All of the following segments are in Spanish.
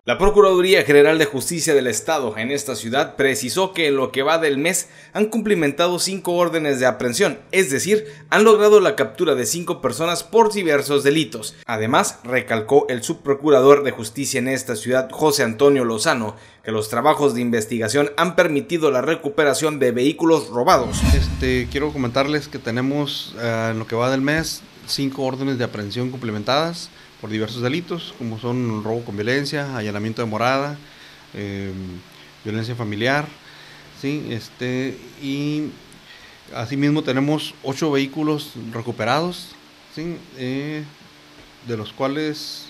La Procuraduría General de Justicia del Estado en esta ciudad precisó que en lo que va del mes han cumplimentado 5 órdenes de aprehensión, es decir, han logrado la captura de 5 personas por diversos delitos. Además, recalcó el subprocurador de justicia en esta ciudad, José Antonio Lozano, que los trabajos de investigación han permitido la recuperación de vehículos robados. Quiero comentarles que tenemos en lo que va del mes 5 órdenes de aprehensión cumplimentadas por diversos delitos, como son robo con violencia, allanamiento de morada, violencia familiar, ¿sí? Y asimismo tenemos 8 vehículos recuperados, ¿sí? De los cuales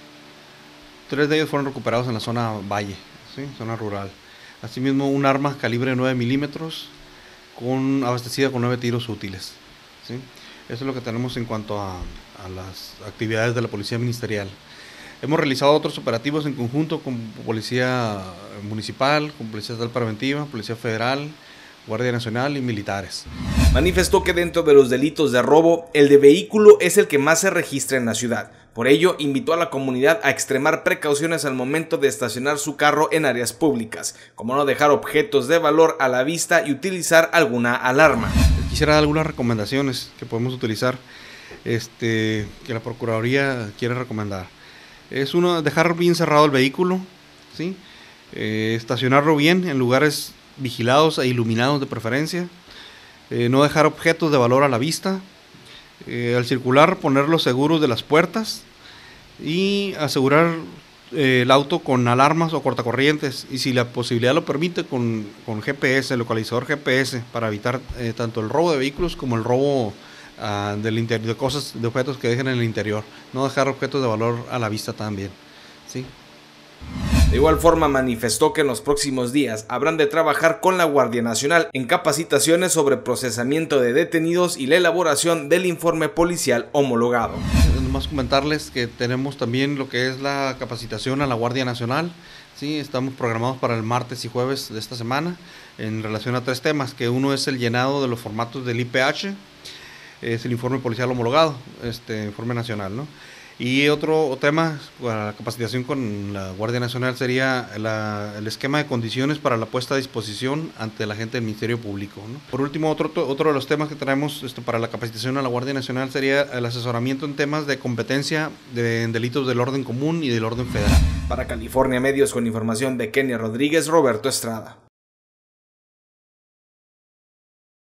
3 de ellos fueron recuperados en la zona valle, ¿sí? Zona rural. Asimismo, un arma calibre 9 milímetros abastecida con 9 tiros útiles, ¿sí? Eso es lo que tenemos en cuanto a las actividades de la Policía Ministerial. Hemos realizado otros operativos en conjunto con Policía Municipal, con Policía Estatal Preventiva, Policía Federal, Guardia Nacional y militares. Manifestó que dentro de los delitos de robo, el de vehículo es el que más se registra en la ciudad. Por ello, invitó a la comunidad a extremar precauciones al momento de estacionar su carro en áreas públicas, como no dejar objetos de valor a la vista y utilizar alguna alarma. Quisiera dar algunas recomendaciones que podemos utilizar, que la Procuraduría quiere recomendar. Es uno, dejar bien cerrado el vehículo, ¿sí? Estacionarlo bien en lugares vigilados e iluminados de preferencia, no dejar objetos de valor a la vista, al circular poner los seguros de las puertas y asegurar el auto con alarmas o cortacorrientes, y si la posibilidad lo permite con GPS, localizador GPS, para evitar tanto el robo de vehículos como el robo del interior, de cosas, de objetos que dejen en el interior. No dejar objetos de valor a la vista también, ¿sí? De igual forma, manifestó que en los próximos días habrán de trabajar con la Guardia Nacional en capacitaciones sobre procesamiento de detenidos y la elaboración del informe policial homologado. Nomás comentarles que tenemos también lo que es la capacitación a la Guardia Nacional, ¿sí? Estamos programados para el martes y jueves de esta semana en relación a 3 temas, que uno es el llenado de los formatos del IPH, es el informe policial homologado, informe nacional, ¿no? Y otro tema para la capacitación con la Guardia Nacional sería el esquema de condiciones para la puesta a disposición ante la gente del Ministerio Público, ¿no? Por último, otro de los temas que traemos para la capacitación a la Guardia Nacional sería el asesoramiento en temas de competencia en delitos del orden común y del orden federal. Para California Medios, con información de Kenia Rodríguez, Roberto Estrada.